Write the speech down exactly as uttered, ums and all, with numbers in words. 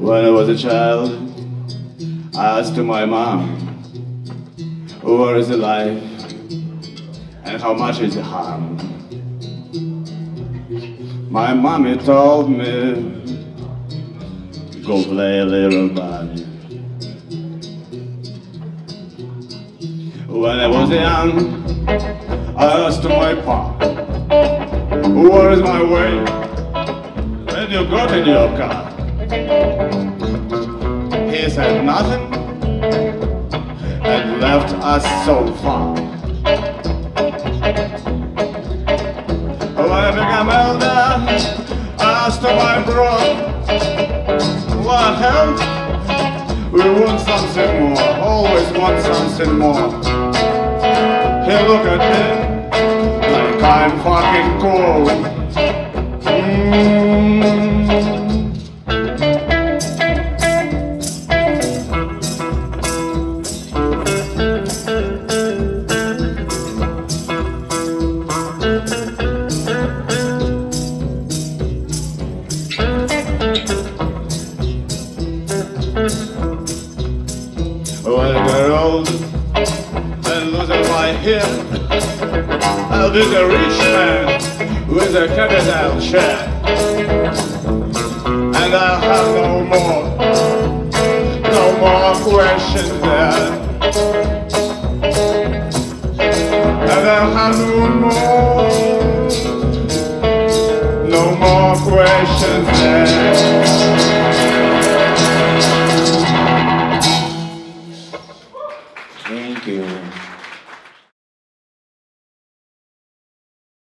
When I was a child, I asked my mom, where is the life and how much is the harm? My mommy told me, go play a little bunny. When I was young, I asked my pa, where is my way when you got in your car? He said nothing and left us so far. When I became elder, I asked my brother, what hell? We want something more, always want something more. He looked at me like I'm fucking cool. Mm. When I get old and lose my hair, I'll be the rich man with a capital share, and I'll have no more, no more questions there, and I'll have no more, no more questions there. Thank you.